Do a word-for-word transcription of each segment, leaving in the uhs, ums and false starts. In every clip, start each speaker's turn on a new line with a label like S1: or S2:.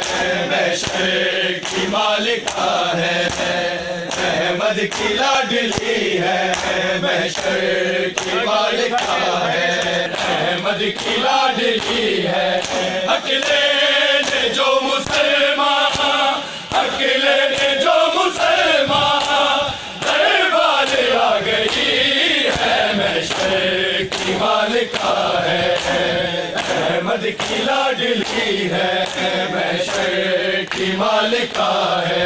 S1: محشر کی مالکہ ہے، احمد کی لاڈلی ہے، محشر کی مالکہ ہے، احمد کی لاڈلی ہے۔ اکیلے نے جو مسلمان، اکیلے نے جو مسلمان دربار آ گئی ہے، محشر کی مالکہ ہے، احمد کی لاڈلی ہے، محشر کی مالکہ ہے،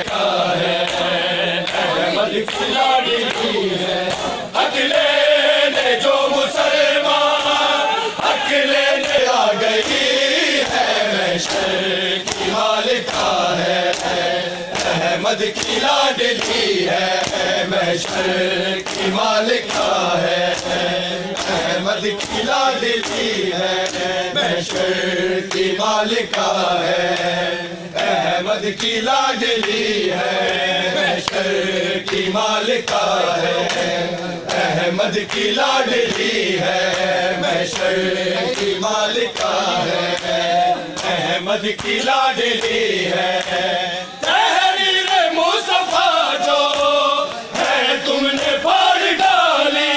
S1: احمد کی لاڈلی ہے۔ اکیلے نے جو مسلمان، اکیلے نے آ گئی ہے، محشر کی مالکہ ہے، احمد کی لاڈلی ہے، محشر کی مالکہ ہے، احمد کی لاڈلی ہے، محشر کی مالکہ ہے، احمد کی لاڈلی ہے، محشر کی مالکہ ہے، احمد کی لاڈلی ہے، محشر کی مالکہ ہے، احمد کی لاڈلی ہے۔ تحریر مصطفیٰ جو ہے تم نے پھاڑ ڈالی،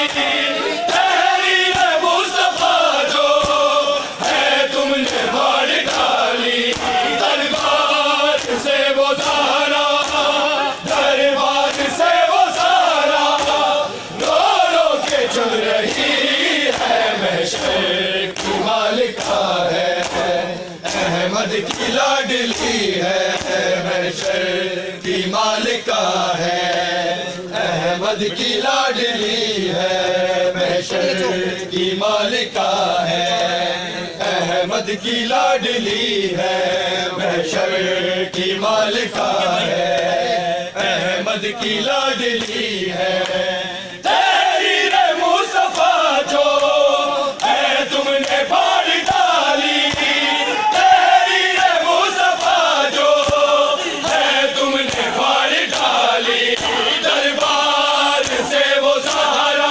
S1: تحریر مصطفیٰ جو ہے تم نے پھاڑ ڈالی، دربار سے وہ سارا، دربار سے وہ سارا رو رو کے چل رہی ہے، محشر کی مالکہ ہے، احمد کی لاڈلی ہے، محشر کی مالکہ ہے، احمد کی لاڈلی ہے، محشر کی مالکہ ہے، احمد کی لاڈلی ہے، محشر کی مالکہ ہے، احمد کی لاڈلی ہے۔ تحریر مصطفیٰ جو ہے تم نے پھاڑ ڈالی، تحریر مصطفیٰ جو ہے تم نے پھاڑ ڈالی، دربار سے وہ سارا،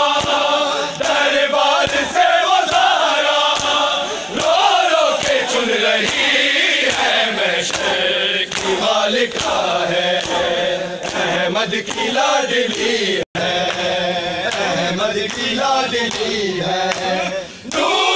S1: دربار سے وہ سارا رو رو کے چن رہی ہے، محشر کی مالکہ ہے، احمد کی لاڈلی ہے، احمد کی لاڈلی ہے۔